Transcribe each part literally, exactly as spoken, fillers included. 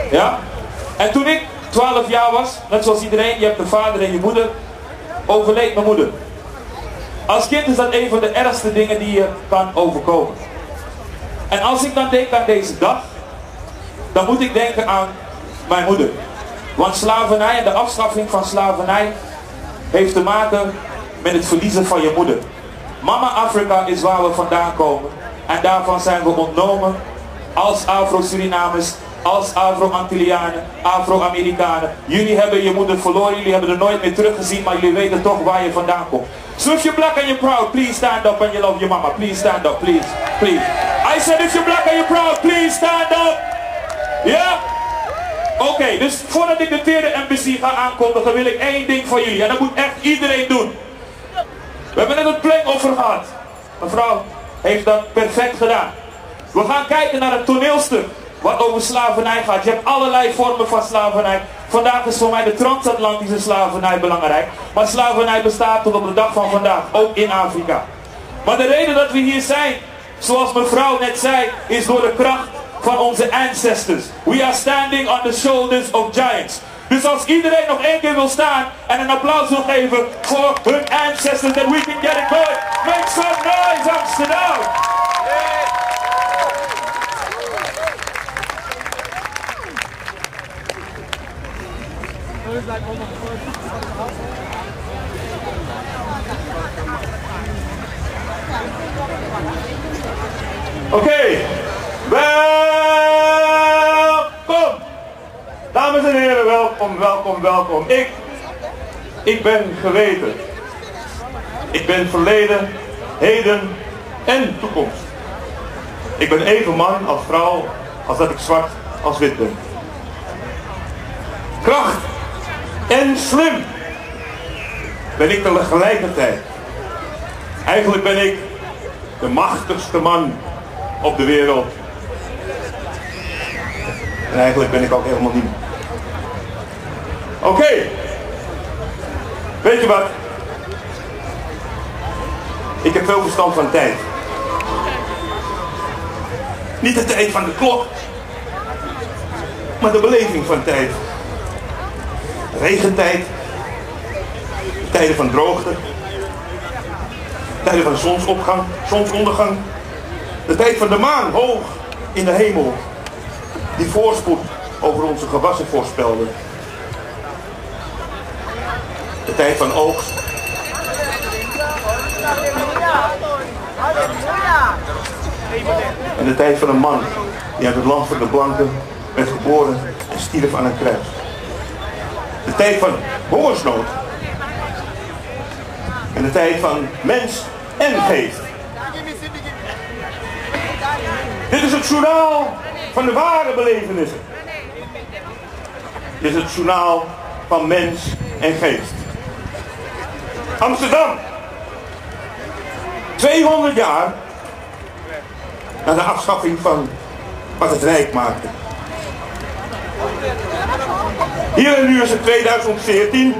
Ja? En toen ik twaalf jaar was, net zoals iedereen, je hebt een vader en je moeder, overleed mijn moeder. Als kind is dat een van de ergste dingen die je kan overkomen. En als ik dan denk aan deze dag, dan moet ik denken aan mijn moeder. Want slavernij en de afschaffing van slavernij heeft te maken met het verliezen van je moeder. Mama Afrika is waar we vandaan komen. En daarvan zijn we ontnomen als Afro-Surinamers, als Afro-Antillianen, Afro-Amerikanen. Jullie hebben je moeder verloren, jullie hebben er nooit meer teruggezien, maar jullie weten toch waar je vandaan komt. So if you're black and you're proud, please stand up and you love your mama. Please stand up, please, please. I said if you're black and you're proud, please stand up. Ja? Yeah? Oké, okay, dus voordat ik de vierde embassy ga aankondigen, wil ik één ding van jullie. En dat moet echt iedereen doen. We hebben net een plengoffer gehad. Mevrouw heeft dat perfect gedaan. We gaan kijken naar het toneelstuk wat over slavernij gaat. Je hebt allerlei vormen van slavernij. Vandaag is voor mij de transatlantische slavernij belangrijk. Maar slavernij bestaat tot op de dag van vandaag, ook in Afrika. Maar de reden dat we hier zijn, zoals mevrouw net zei, is door de kracht van onze ancestors. We are standing on the shoulders of giants. Dus als iedereen nog één keer wil staan en een applaus wil geven voor hun ancestors, that we can get it going. Make some noise, Amsterdam! Oké, okay. Welkom! Dames en heren, welkom, welkom, welkom. Ik, ik ben geweten. Ik ben verleden, heden en toekomst. Ik ben even man als vrouw, als dat ik zwart als wit ben. Kracht en slim ben ik tegelijkertijd. Eigenlijk ben ik de machtigste man op de wereld. En eigenlijk ben ik ook helemaal niet. Oké. Okay. Weet je wat? Ik heb veel verstand van tijd. Niet de tijd van de klok, maar de beleving van tijd. Regentijd, tijden van droogte, tijden van zonsopgang, zonsondergang, de tijd van de maan hoog in de hemel, die voorspoed over onze gewassen voorspelde. De tijd van oogst. En de tijd van een man die uit het land van de blanken werd geboren en stierf aan een kruis. De tijd van hongersnood. En de tijd van mens en geest. Dit is het journaal van de ware belevenissen. Dit is het journaal van mens en geest. Amsterdam. tweehonderd jaar na de afschaffing van wat het Rijk maakte. Hier en nu is het tweeduizend veertien.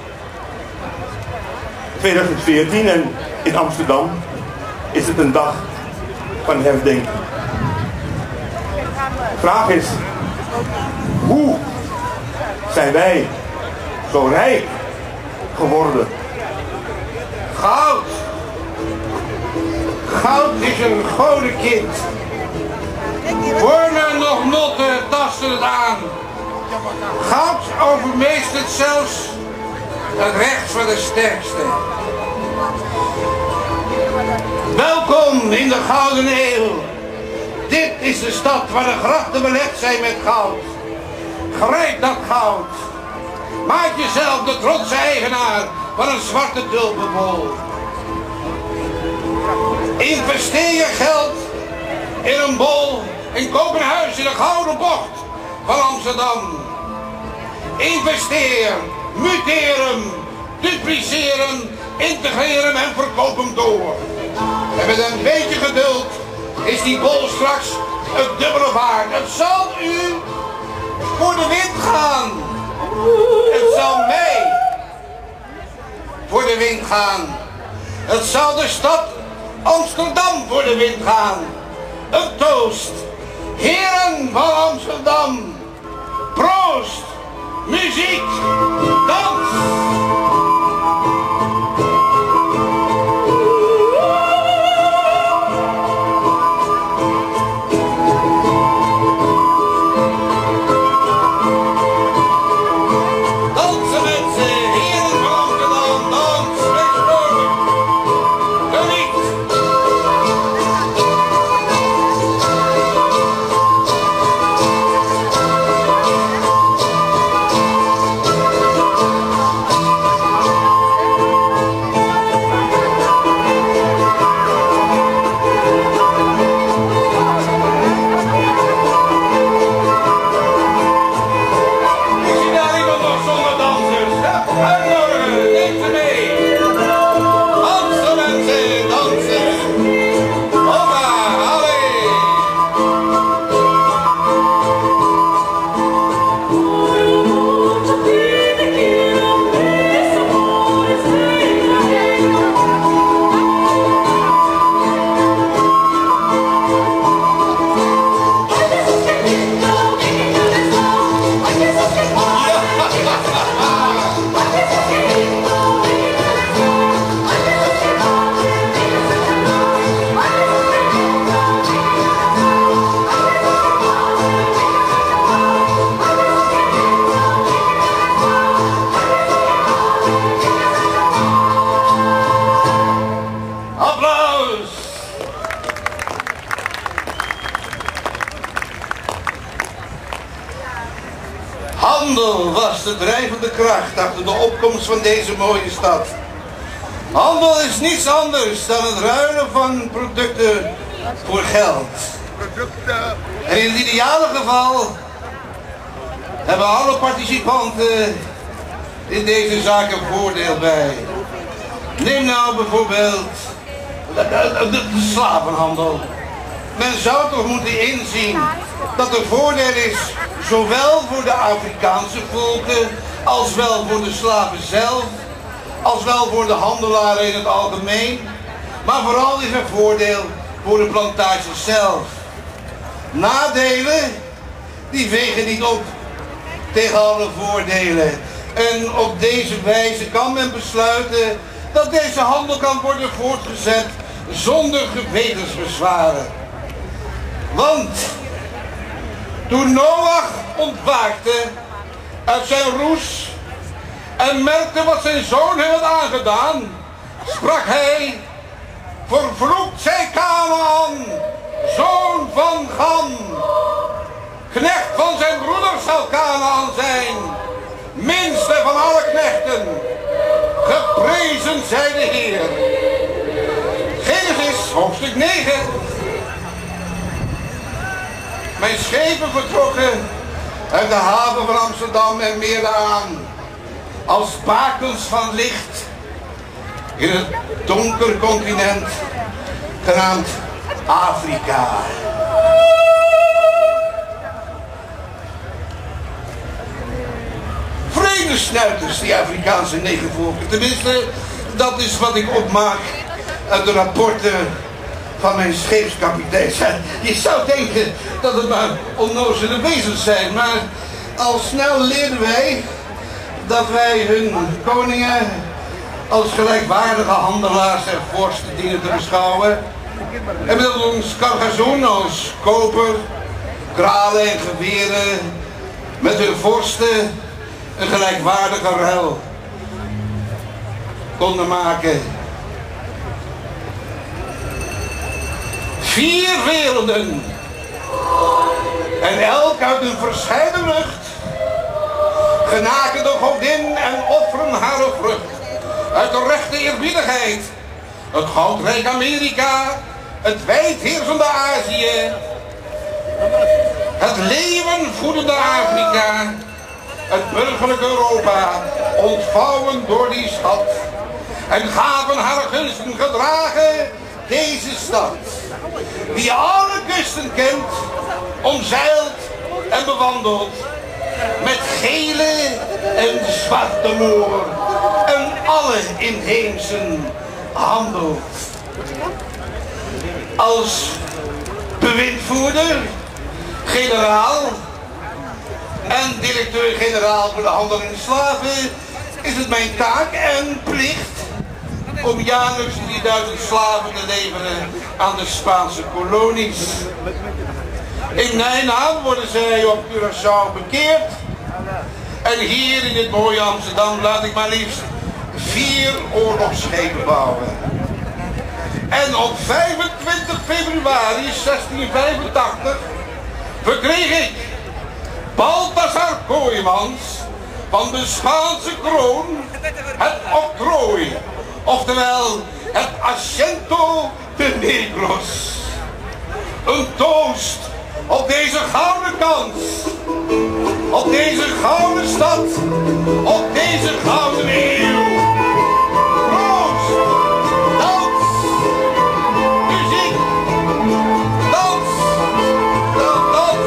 tweeduizend veertien en in Amsterdam is het een dag van herdenking. De vraag is, hoe zijn wij zo rijk geworden? Goud. Goud is een godenkind. Wormen nog notten tasten het aan. Goud overmeestert zelfs het recht van de sterkste. Welkom in de Gouden Eeuw. Dit is de stad waar de grachten belegd zijn met goud. Grijp dat goud. Maak jezelf de trotse eigenaar van een zwarte tulpenbol. Investeer je geld in een bol en koop een huis in de Gouden Bocht van Amsterdam. Investeer, muteer hem, dupliceer hem, integreer hem en verkoop hem door. En met een beetje geduld is die bol straks het dubbele waard. Het zal u voor de wind gaan. Het zal mij voor de wind gaan. Het zal de stad Amsterdam voor de wind gaan. Een toast. Heren van Amsterdam. muziek, dans. Handel was de drijvende kracht achter de opkomst van deze mooie stad. Handel is niets anders dan het ruilen van producten voor geld. En in het ideale geval hebben alle participanten in deze zaak een voordeel bij. Neem nou bijvoorbeeld de, de, de slavenhandel. Men zou toch moeten inzien dat er voordeel is, zowel voor de Afrikaanse volken, als wel voor de slaven zelf, als wel voor de handelaren in het algemeen. Maar vooral is er voordeel voor de plantages zelf. Nadelen, die wegen niet op tegen alle voordelen. En op deze wijze kan men besluiten dat deze handel kan worden voortgezet zonder gewetensbezwaren. Want toen Noach ontwaakte uit zijn roes en merkte wat zijn zoon hem had aangedaan, sprak hij: vervloekt zij Kanaan, zoon van Gam. Knecht van zijn broeder zal Kanaan zijn, minste van alle knechten. Geprezen zij de Heer. Genesis, hoofdstuk negen. Mijn schepen vertrokken uit de haven van Amsterdam en meerden aan als bakens van licht in het donker continent genaamd Afrika. Vredesnuiters, die Afrikaanse negervolken. Tenminste, dat is wat ik opmaak uit de rapporten van mijn scheepskapiteins. Je zou denken dat het maar onnozele wezens zijn, maar al snel leerden wij dat wij hun koningen als gelijkwaardige handelaars en vorsten dienen te beschouwen. En met ons Cargazoen als koper, kralen en geweren met hun vorsten een gelijkwaardige ruil konden maken. Vier werelden en elk uit een verscheiden lucht genaken de godin en offeren haar vrucht uit de rechte eerbiedigheid. Het goudrijk Amerika, het wijdheersende Azië, het leeuwenvoedende Afrika, het burgerlijk Europa, ontvouwen door die schat en gaven haar gunsten gedragen deze stad, die alle kusten kent, omzeilt en bewandelt, met gele en zwarte moor en alle inheemse handelt. Als bewindvoerder, generaal en directeur-generaal voor de handel in slaven is het mijn taak en plicht om jaarlijks drieduizend slaven te leveren aan de Spaanse kolonies. In mijn naam worden zij op Curaçao bekeerd. En hier in dit mooie Amsterdam laat ik maar liefst vier oorlogsschepen bouwen. En op vijfentwintig februari zestienhonderdvijfentachtig verkreeg ik Balthasar Kooijmans van de Spaanse kroon het octrooi, oftewel het Asiento de Negros. Een toast op deze gouden kans, op deze gouden stad, op deze gouden eeuw. Proost, dans, muziek, dans, dans, dans.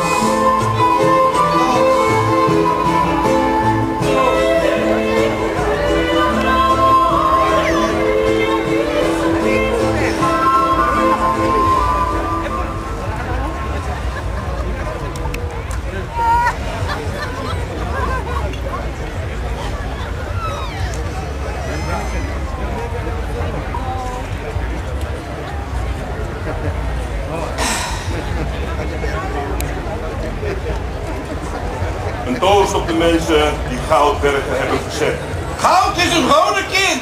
Een toast op de mensen die goudbergen hebben verzet. Goud is een gewone kind.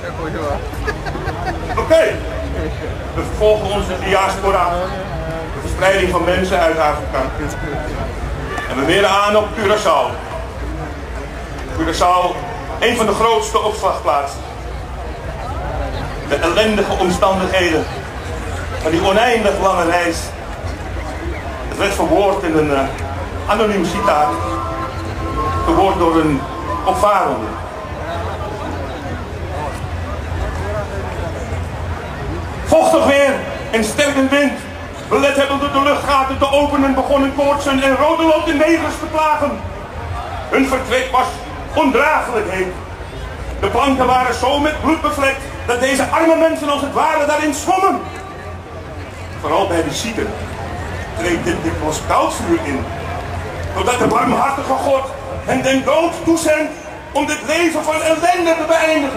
Oké, okay. We vervolgen onze diaspora, de verspreiding van mensen uit Afrika. En we meren aan op Curaçao. Curaçao, een van de grootste opslagplaatsen. De ellendige omstandigheden van die oneindig lange reis. Het werd verwoord in een uh, anoniem citaat. Verwoord door een opvarende. Vochtig weer en sterke wind. Belet hebben de luchtgaten te openen, begonnen koortsen en rode lood de negers te plagen. Hun vertrek was ondraaglijk heet. De planken waren zo met bloed bevlekt dat deze arme mensen als het ware daarin zwommen. Vooral bij de zieken treedt dit dikwijls koudvuur in, zodat de barmhartige God hen den dood toezendt om dit leven van ellende te beëindigen.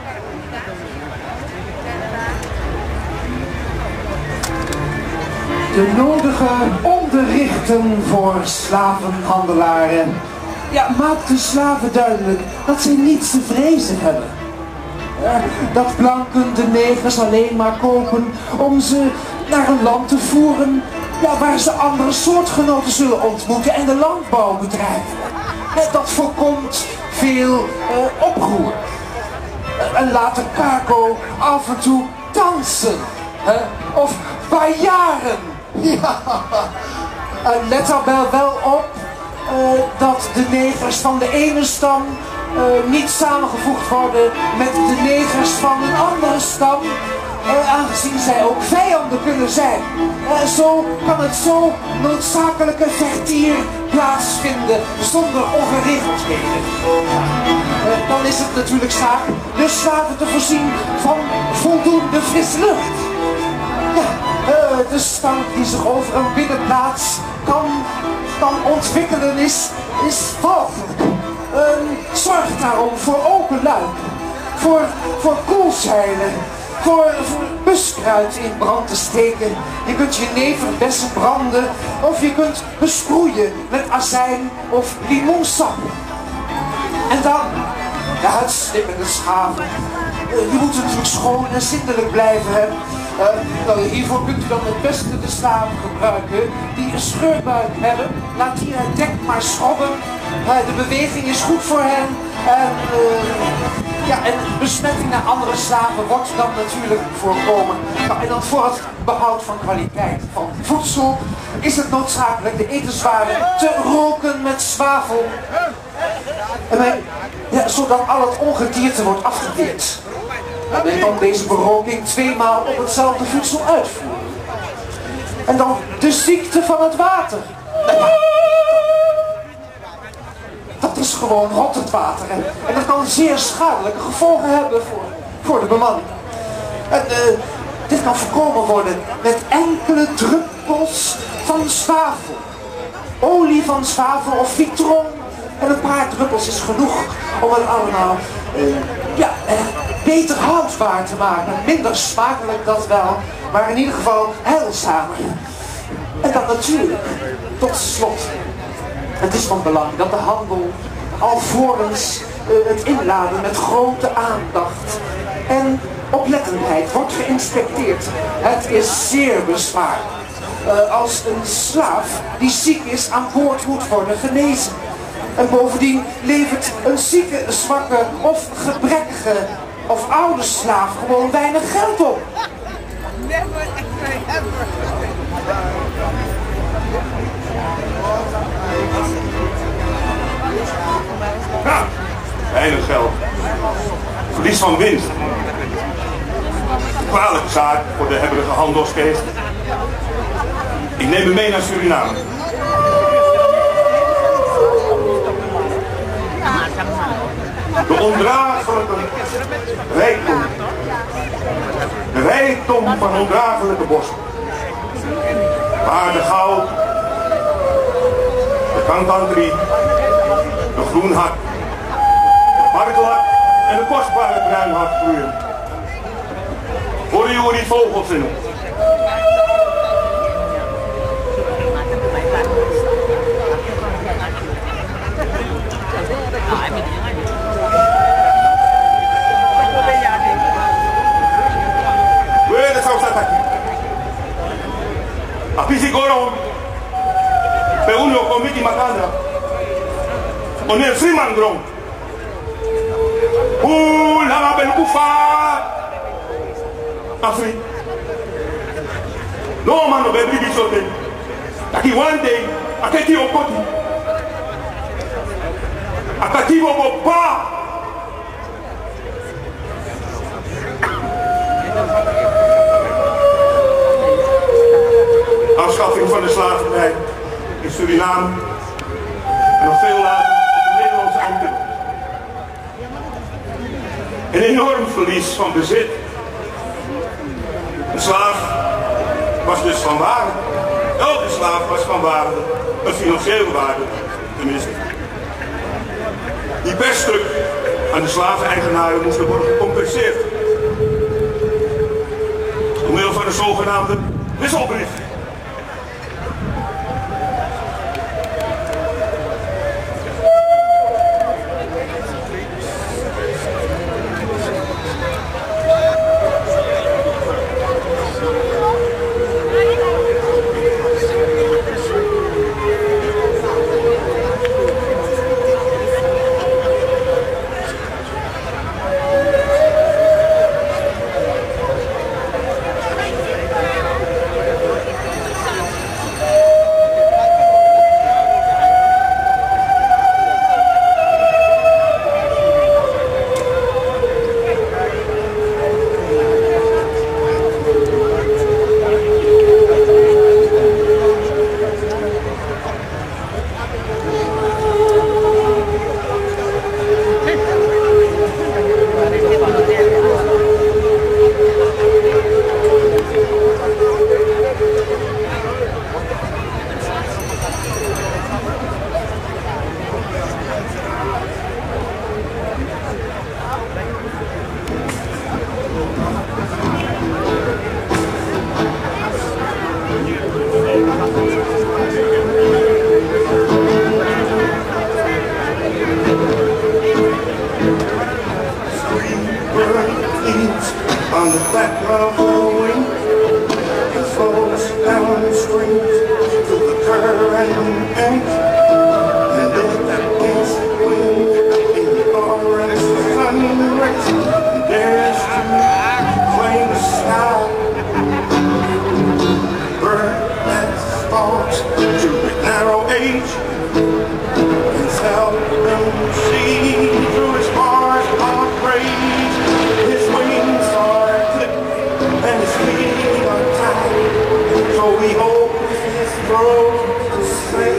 De nodige onderrichten voor slavenhandelaren. Ja, maakt de slaven duidelijk dat zij niets te vrezen hebben. Uh, dat blanken de negers alleen maar kopen om ze naar een land te voeren, ja, waar ze andere soortgenoten zullen ontmoeten en de landbouw bedrijven. Uh, dat voorkomt veel uh, oproer. Uh, en laat de kako af en toe dansen. Uh, of bajaren. Ja, uh, let er wel op uh, dat de negers van de ene stam uh, niet samengevoegd worden met de negers van een andere stam, uh, aangezien zij ook vijanden kunnen zijn. Uh, zo kan het zo noodzakelijke vertier plaatsvinden zonder ongeregeldheden. Uh, dan is het natuurlijk zaak de slaven te voorzien van voldoende frisse lucht. Ja, uh, de stank die zich over een binnenplaats kan, kan ontwikkelen is, is volgelijk. Uh, zorg daarom voor open luiken, voor, voor koelzeilen, voor, voor buskruid in brand te steken. Je kunt je neverbessen branden of je kunt besproeien met azijn of limoensap. En dan de uitsnippende schaven. Uh, die moeten natuurlijk schoon en zindelijk blijven. Hè. Uh, nou, hiervoor kunt u dan het beste de slaven gebruiken die een scheurbuik hebben. Laat die het dek maar schrobben. Uh, de beweging is goed voor hen. En, uh, ja, en besmetting naar andere slaven wordt dan natuurlijk voorkomen. Nou, en dan voor het behoud van kwaliteit van voedsel is het noodzakelijk de etenswaren te roken met zwavel. En wij, ja, zodat al het ongedierte wordt afgeweerd. En men kan deze beroking tweemaal op hetzelfde voedsel uitvoeren. En dan de ziekte van het water. Dat is gewoon rottend water. En, en dat kan zeer schadelijke gevolgen hebben voor, voor de bemanning. En uh, dit kan voorkomen worden met enkele druppels van zwavel. olie van zwavel of vitron. En een paar druppels is genoeg om het allemaal uh, ja, uh, beter houdbaar te maken. Minder smakelijk, dat wel, maar in ieder geval heilzamer. En dan natuurlijk, tot slot, het is van belang dat de handel alvorens uh, het inladen met grote aandacht en oplettendheid wordt geïnspecteerd. Het is zeer bezwaarlijk uh, als een slaaf die ziek is aan boord moet worden genezen. En bovendien levert een zieke, zwakke of gebrekkige of oude slaaf gewoon weinig geld op. Ja, weinig geld. Verlies van winst. Kwalijke zaak voor de hebberige handelsgeest. Ik neem hem mee naar Suriname. De ondraaglijke rijkdom. De rijkdom van ondraaglijke bossen. Waar de goud, de kantantrie, de groenhak, de parkelak en de kostbare bruinhak groeien. Horen jullie die vogels in ons? Wele zou staan aquí. Apisi goron. Pe uno komiti makandra. Oner Freeman grong. Oeh, lama ben kufa. Afri. No man no baby bisote. Taki one day, aketi okoti. Akati bobo pa. Afschaffing van de slavernij in Suriname en nog veel later op de Nederlandse Antillen. Een enorm verlies van bezit. Een slaaf was dus van waarde. Elke slaaf was van waarde. Een financiële waarde, tenminste. Die per stuk aan de slaveneigenaren moesten worden gecompenseerd. Door middel van de zogenaamde wisselbrief. On the back of the wing, it flows downstream to the current end, and if that is wind in the orange sun rays, there's to claim the sky. Bird that falls to the narrow age, and seldom see through its bars of rage. His wings are and his feet are tied, so we hope his throat to say.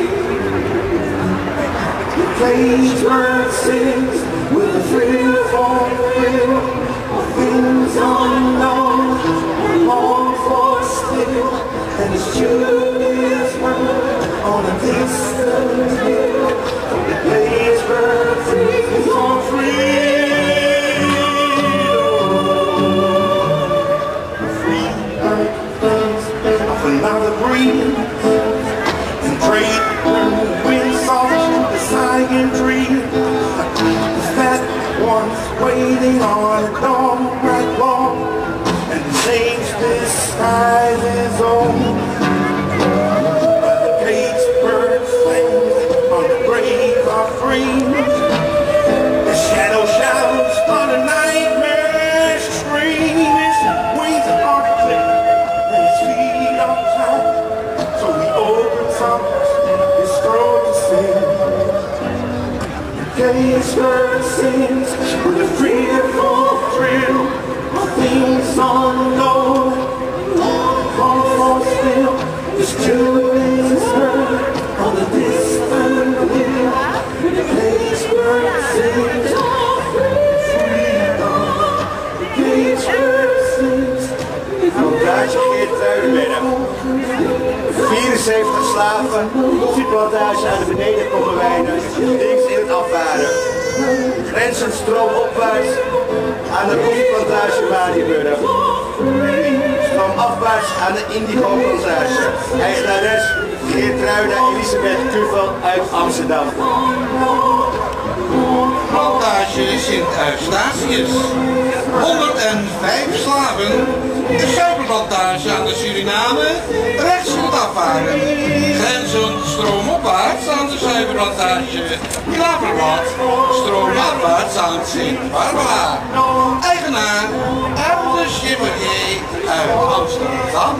The cage bird sings with a thrill for thrill, of things unknown, long for still, and his tune is heard on a distant hill, the place where trees are free. Free like birds of another breed, and trade when the wind softens the sighing tree. The fat ones waiting on a dog right wall, and the saints disguise his own. The shadow shouts on a nightmare scream. His wings are clipped and his feet are tied, so he opens up his throat to sing. The gay skirt sings with a fearful thrill. Things unknown, all for still. His children heard on the distant hill. The place where it sings freedom. The place where it sings. Plantage Geert Ruidenberg. vierenzeventig slaven, koffieplantage aan de beneden Kommerwijnen, links in het afvaren. Grenzend stroomopwaarts aan de koffieplantage Waardenburg. Stroomafwaarts aan de Indigo plantage. Eigenares Geertruida Elisabeth Kuvel uit Amsterdam. Plantage Sint-Eustatius. honderdvijf slaven. De suikerplantage aan de Suriname. Rechts moet afvaren. Grenzend stroomopwaarts aan de suikerplantage Klaverblad. Stroomafwaarts aan Sint-Barbara. Eigenaar Elde Chevalier uit Amsterdam.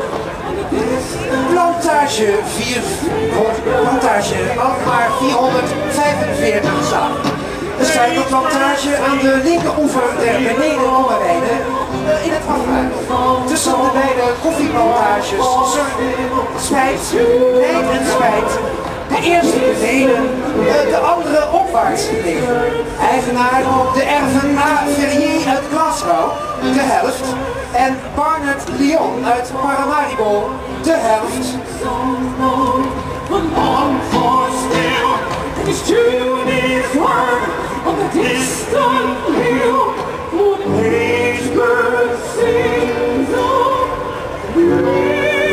Plantage, vier, plantage Alkmaar vierhonderdvijfenveertig slaven. De suikerplantage aan de linkeroever der beneden Kommerwijnen in het afvaren. Tussen de beide koffieplantages Spijt, Leid en Spijt. De eerste beneden, de andere opwaarts gelegen. Eigenaar de erven A. Ferrier uit Glasgow, de helft. En Barnard Lyon uit Paramaribo, de helft. His tune is heard on the distant hill. His bird sings on.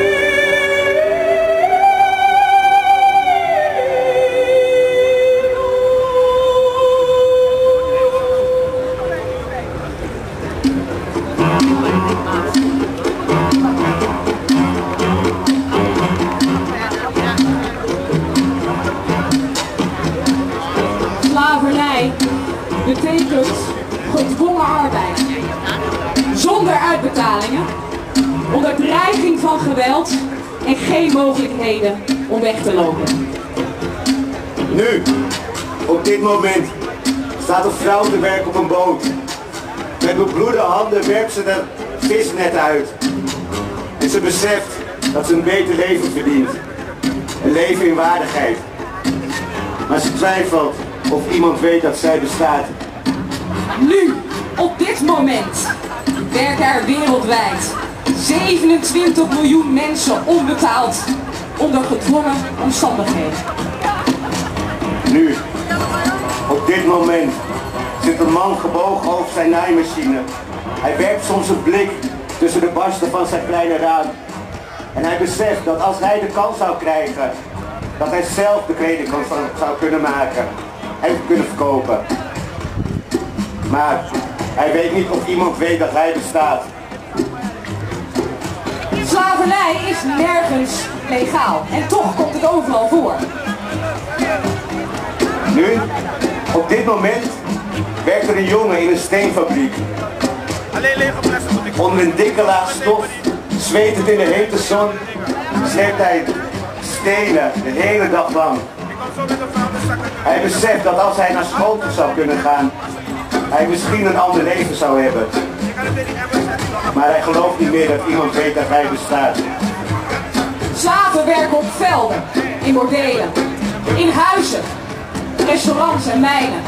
Slavernij betekent gedwongen arbeid, zonder uitbetalingen, onder dreiging van geweld en geen mogelijkheden om weg te lopen. Nu, op dit moment, staat een vrouw te werk op een boot. Met bebloede handen werpt ze de visnet uit. En ze beseft dat ze een beter leven verdient. Een leven in waardigheid. Maar ze twijfelt of iemand weet dat zij bestaat. Nu, op dit moment, werken er wereldwijd zevenentwintig miljoen mensen onbetaald onder gedwongen omstandigheden. Nu, op dit moment, zit een man gebogen over zijn naaimachine. Hij werpt soms een blik tussen de barsten van zijn kleine raam. En hij beseft dat als hij de kans zou krijgen, dat hij zelf de kleding zou kunnen maken en kunnen verkopen. Maar hij weet niet of iemand weet dat hij bestaat. Slavernij is nergens legaal en toch komt het overal voor. Nu, op dit moment, werkt er een jongen in een steenfabriek. Onder een dikke laag stof, zwetend in de hete zon, sleept hij stenen de hele dag lang. Hij beseft dat als hij naar school zou kunnen gaan, hij misschien een ander leven zou hebben. Maar hij gelooft niet meer dat iemand weet dat hij bestaat. Slaven werken op velden, in bordelen, in huizen, restaurants en mijnen.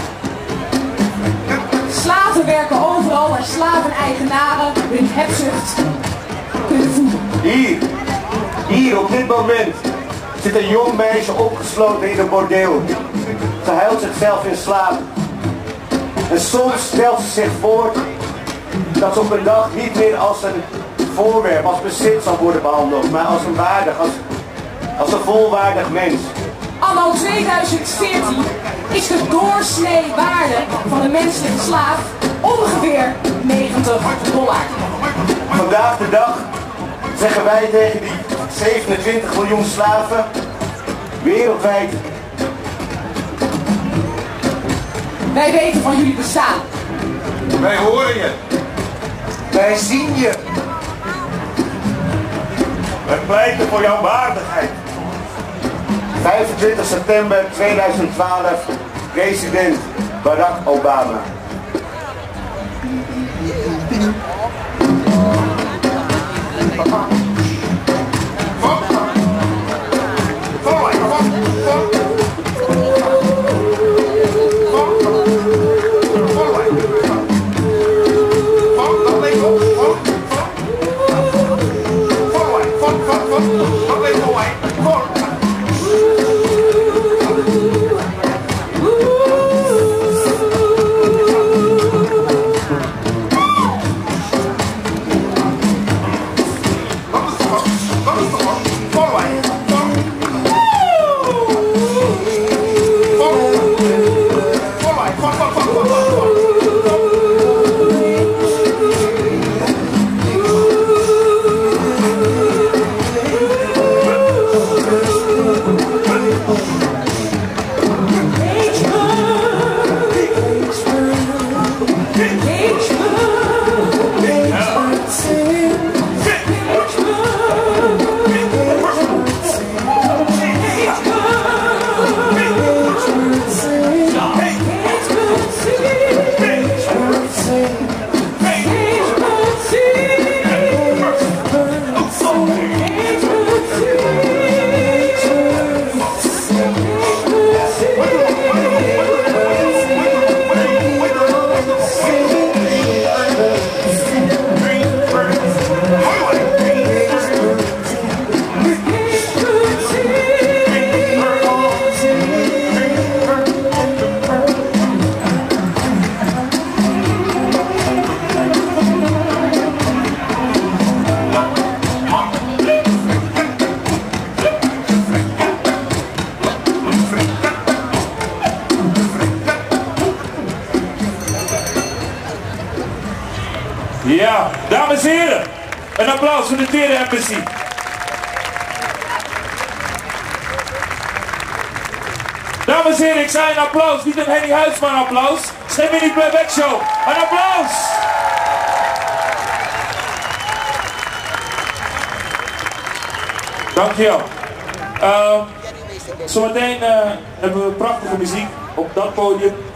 Slaven werken overal waar slaveneigenaren hun hebzucht kunnen voeden. Hier, hier op dit moment, zit een jong meisje opgesloten in een bordeel. Ze huilt zichzelf in slaap. En soms stelt ze zich voor dat ze op een dag niet meer als een voorwerp, als bezit zal worden behandeld, maar als een waardig, als, als een volwaardig mens. Anno tweeduizend veertien is de doorsnee waarde van een menselijke slaaf ongeveer negentig dollar. Vandaag de dag zeggen wij tegen die zevenentwintig miljoen slaven wereldwijd: wij weten van jullie bestaan. Wij horen je. wij zien je. Wij pleiten voor jouw waardigheid. vijfentwintig september tweeduizend twaalf, president Barack Obama. Ja, dames en heren, een applaus voor de tweede embassy. Dames en heren, ik zei een applaus, niet een Henny Huisman applaus. Het is geen mini playback show. Een applaus! Dankjewel. Uh, zometeen uh, hebben we prachtige muziek op dat podium.